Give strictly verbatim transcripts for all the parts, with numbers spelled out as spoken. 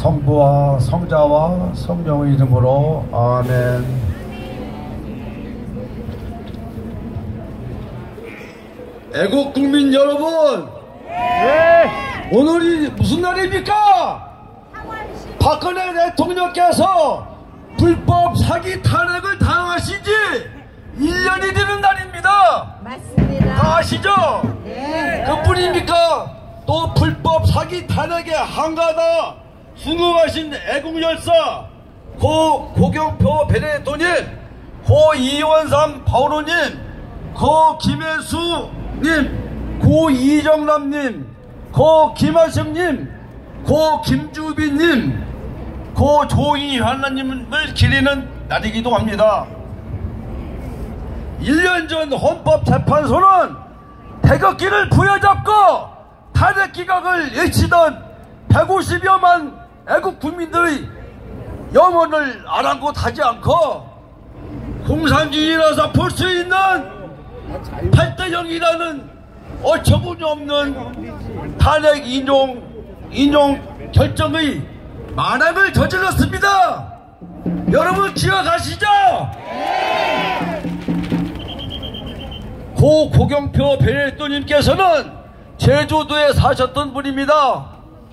성부와 성자와 성령의 이름으로 아멘. 애국 국민 여러분, 네. 오늘이 무슨 날입니까? 박근혜 대통령께서 불법 사기 탄핵을 당하신 지 일 년이 되는 날입니다. 맞습니다. 다 아시죠? 네. 그뿐입니까? 또 불법 사기 탄핵에 한가하다 순응하신 애국열사 고 고경표 베네토님, 고 이원삼 바오로님, 고 김혜수님, 고 이정남님, 고 김하성님, 고 김주빈님, 고 조이환나님을 기리는 날이기도 합니다. 일 년 전 헌법재판소는 태극기를 부여잡고 탄핵 기각을 외치던 백오십여만 애국 국민들의 영혼을 아랑곳하지 않고 공산주의라서 볼 수 있는 팔 대 영이라는 어처구니 없는 탄핵 인용, 인용 결정의 만행을 저질렀습니다. 여러분 기억하시죠? 고 고경표 베네토님께서는 제주도에 사셨던 분입니다.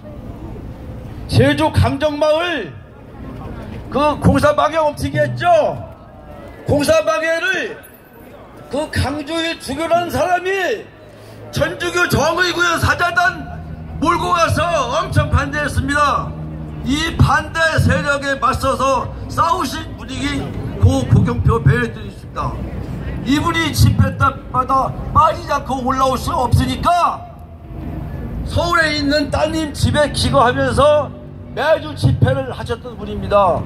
제주 강정마을 그 공사방해 엄청게 했죠. 공사방해를 그 강조에 죽여놓은 사람이 천주교 정의구현 사자단 몰고 가서 엄청 반대했습니다. 이 반대 세력에 맞서서 싸우신 분이 고 고경표 베네토님입니다. 이분이 집회 때마다 빠지지 않고 올라올 수 없으니까 서울에 있는 따님 집에 기거하면서 매주 집회를 하셨던 분입니다.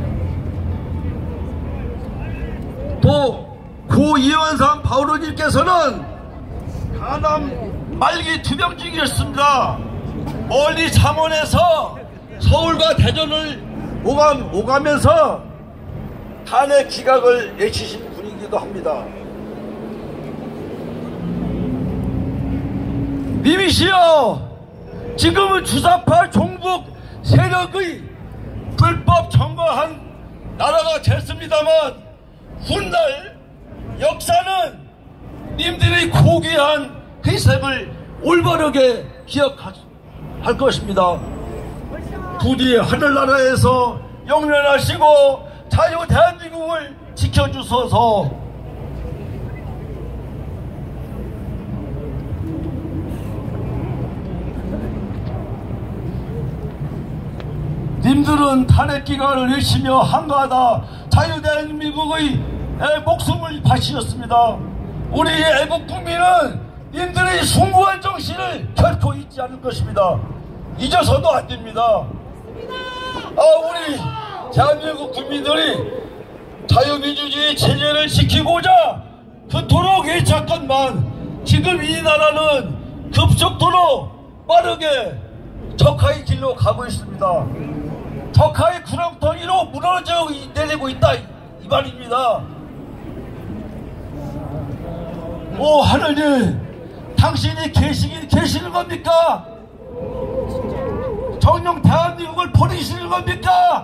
또 고 이원삼 바오로님께서는 간암 말기 투병 중이었습니다. 멀리 창원에서 서울과 대전을 오감, 오가면서 탄핵 기각을 외치신 분이기도 합니다. 님이시여, 지금은 주사파 종북 세력의 불법 점거한 나라가 됐습니다만 훗날 역사는 님들의 고귀한 희생을 올바르게 기억할 것입니다. 부디 하늘나라에서 영면하시고 자유 대한민국을 지켜주소서. 님들은 탄핵 기간을 외치며 한가하다 자유 대한민국의 목숨을 바치셨습니다. 우리 애국 국민은 님들의 숭고한 정신을 결코 잊지 않을 것입니다. 잊어서도 안 됩니다. 아, 우리 대한민국 국민들이 자유민주주의 체제를 지키고자 그토록 애착건만 지금 이 나라는 급속도로 빠르게 적화의 길로 가고 있습니다. 적화의 구렁텅이로 무너져 내리고 있다 이 말입니다. 오 하늘님, 당신이 계시긴 계시는 겁니까? 정녕 대한민국을 버리시는 겁니까?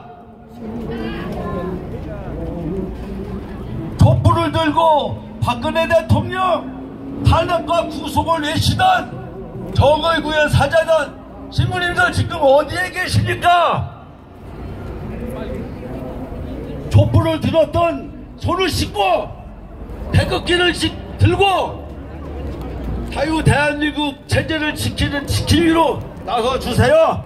촛불을 들고 박근혜 대통령 탄핵과 구속을 외치던 정의구현 사자단 신부님들 지금 어디에 계십니까? 촛불을 들었던 손을 씻고 태극기를 들고 자유 대한민국 체제를 지키는 지킴이로 나서주세요.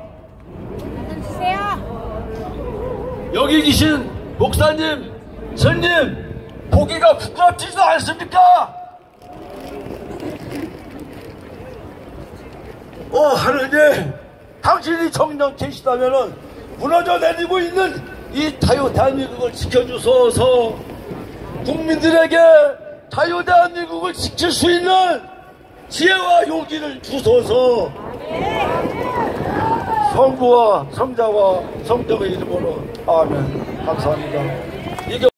여기 계신 목사님, 스님, 보기가 부끄럽지도 않습니까? 오 하느님, 당신이 정녕 계시다면 무너져 내리고 있는 이 자유 대한민국을 지켜주소서. 국민들에게 자유 대한민국을 지킬 수 있는 지혜와 용기를 주소서. 성부와 성자와 성령의 이름으로 아멘. 감사합니다.